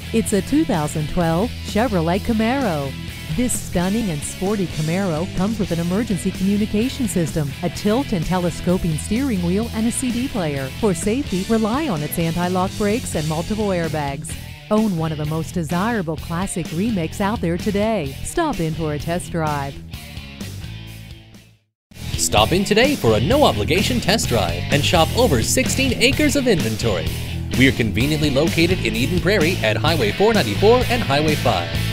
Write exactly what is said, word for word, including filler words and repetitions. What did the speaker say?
It's a two thousand twelve Chevrolet Camaro. This stunning and sporty Camaro comes with an emergency communication system, a tilt and telescoping steering wheel, and a C D player. For safety, rely on its anti-lock brakes and multiple airbags. Own one of the most desirable classic remakes out there today. Stop in for a test drive. Stop in today for a no-obligation test drive and shop over sixteen acres of inventory. We are conveniently located in Eden Prairie at Highway four ninety-four and Highway five.